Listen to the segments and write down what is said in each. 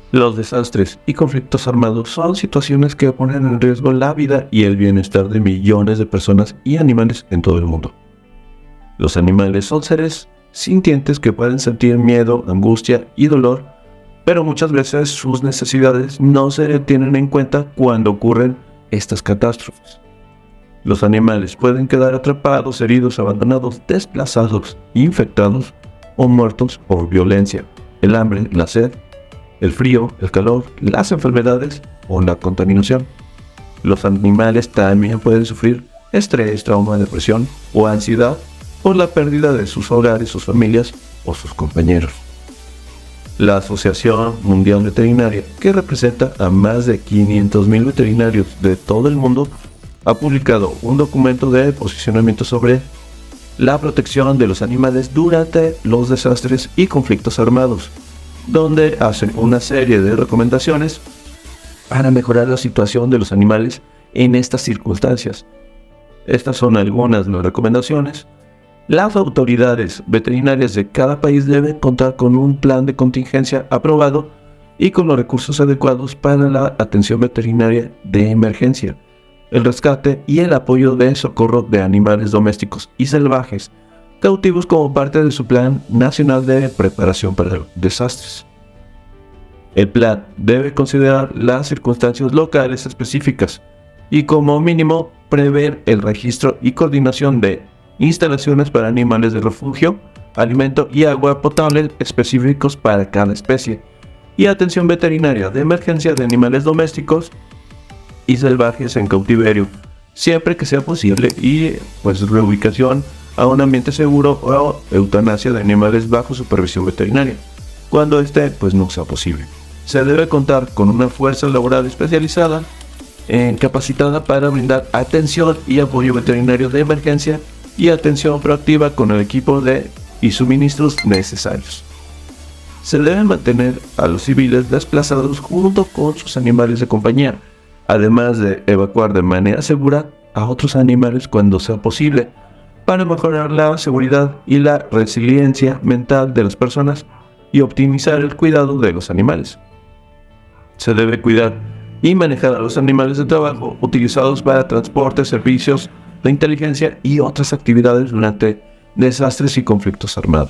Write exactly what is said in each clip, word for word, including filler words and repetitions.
Los desastres y conflictos armados son situaciones que ponen en riesgo la vida y el bienestar de millones de personas y animales en todo el mundo. Los animales son seres sintientes que pueden sentir miedo, angustia y dolor, pero muchas veces sus necesidades no se tienen en cuenta cuando ocurren estas catástrofes. Los animales pueden quedar atrapados, heridos, abandonados, desplazados, infectados o muertos por violencia, el hambre, la sed, el frío, el calor, las enfermedades o la contaminación. Los animales también pueden sufrir estrés, trauma, depresión o ansiedad por la pérdida de sus hogares, sus familias o sus compañeros. La Asociación Mundial Veterinaria, que representa a más de quinientos mil veterinarios de todo el mundo, ha publicado un documento de posicionamiento sobre la protección de los animales durante los desastres y conflictos armados, donde hacen una serie de recomendaciones para mejorar la situación de los animales en estas circunstancias. Estas son algunas de las recomendaciones. Las autoridades veterinarias de cada país deben contar con un plan de contingencia aprobado y con los recursos adecuados para la atención veterinaria de emergencia, el rescate y el apoyo de socorro de animales domésticos y salvajes cautivos como parte de su Plan Nacional de Preparación para Desastres. El plan debe considerar las circunstancias locales específicas y como mínimo prever el registro y coordinación de instalaciones para animales de refugio, alimento y agua potable específicos para cada especie, y atención veterinaria de emergencia de animales domésticos y salvajes en cautiverio, siempre que sea posible, y pues reubicación a un ambiente seguro o eutanasia de animales bajo supervisión veterinaria, cuando este pues no sea posible. Se debe contar con una fuerza laboral especializada, eh, capacitada para brindar atención y apoyo veterinario de emergencia y atención proactiva con el equipo de y suministros necesarios. Se deben mantener a los civiles desplazados junto con sus animales de compañía, además de evacuar de manera segura a otros animales cuando sea posible, para mejorar la seguridad y la resiliencia mental de las personas y optimizar el cuidado de los animales. Se debe cuidar y manejar a los animales de trabajo utilizados para transporte, servicios de inteligencia y otras actividades durante desastres y conflictos armados.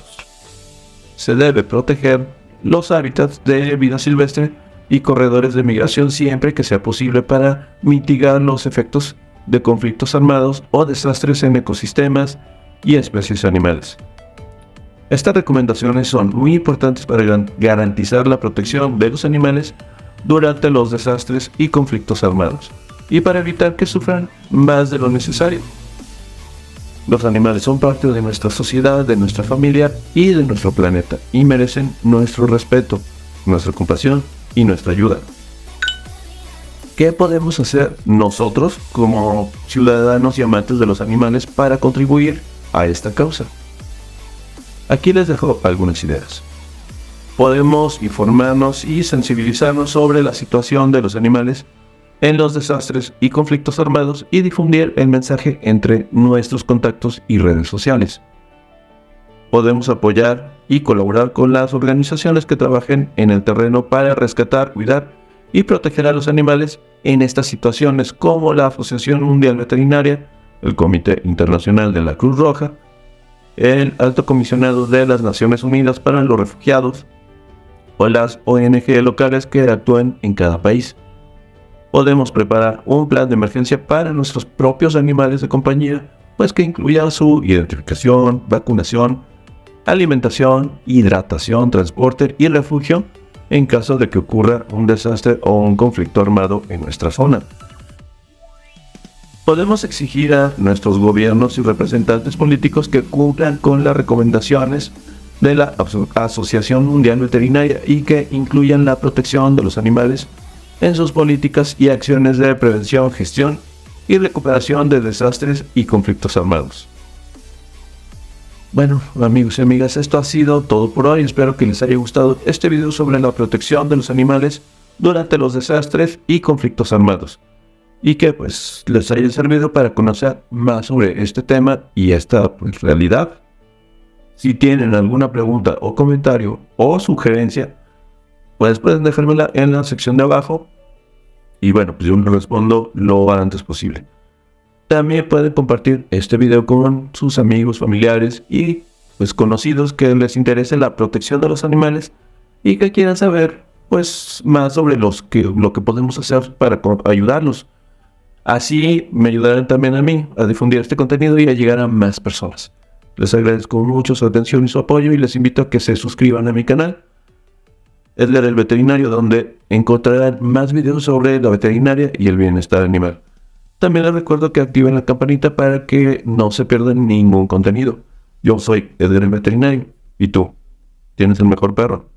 Se debe proteger los hábitats de vida silvestre y corredores de migración siempre que sea posible para mitigar los efectos de conflictos armados o desastres en ecosistemas y especies animales. Estas recomendaciones son muy importantes para garantizar la protección de los animales durante los desastres y conflictos armados y para evitar que sufran más de lo necesario. Los animales son parte de nuestra sociedad, de nuestra familia y de nuestro planeta y merecen nuestro respeto, nuestra compasión y nuestra ayuda. ¿Qué podemos hacer nosotros como ciudadanos y amantes de los animales para contribuir a esta causa? Aquí les dejo algunas ideas. Podemos informarnos y sensibilizarnos sobre la situación de los animales en los desastres y conflictos armados y difundir el mensaje entre nuestros contactos y redes sociales. Podemos apoyar y colaborar con las organizaciones que trabajen en el terreno para rescatar, cuidar y proteger a los animales en estas situaciones, como la Asociación Mundial Veterinaria, el Comité Internacional de la Cruz Roja, el Alto Comisionado de las Naciones Unidas para los Refugiados o las O N G locales que actúan en cada país. Podemos preparar un plan de emergencia para nuestros propios animales de compañía, pues que incluya su identificación, vacunación, alimentación, hidratación, transporte y refugio en caso de que ocurra un desastre o un conflicto armado en nuestra zona. Podemos exigir a nuestros gobiernos y representantes políticos que cumplan con las recomendaciones de la Asociación Mundial Veterinaria y que incluyan la protección de los animales en sus políticas y acciones de prevención, gestión y recuperación de desastres y conflictos armados. Bueno, amigos y amigas, esto ha sido todo por hoy. Espero que les haya gustado este video sobre la protección de los animales durante los desastres y conflictos armados, y que pues les haya servido para conocer más sobre este tema y esta pues, realidad. Si tienen alguna pregunta o comentario o sugerencia, pues pueden dejármela en la sección de abajo. Y bueno, pues yo me respondo lo antes posible. También pueden compartir este video con sus amigos, familiares y pues conocidos que les interese la protección de los animales y que quieran saber pues más sobre los que, lo que podemos hacer para ayudarlos. Así me ayudarán también a mí a difundir este contenido y a llegar a más personas. Les agradezco mucho su atención y su apoyo y les invito a que se suscriban a mi canal, Edgar el Veterinario, donde encontrarán más videos sobre la veterinaria y el bienestar animal. También les recuerdo que activen la campanita para que no se pierdan ningún contenido. Yo soy Edgar el Veterinario. ¿Y tú? ¿Tienes el mejor perro?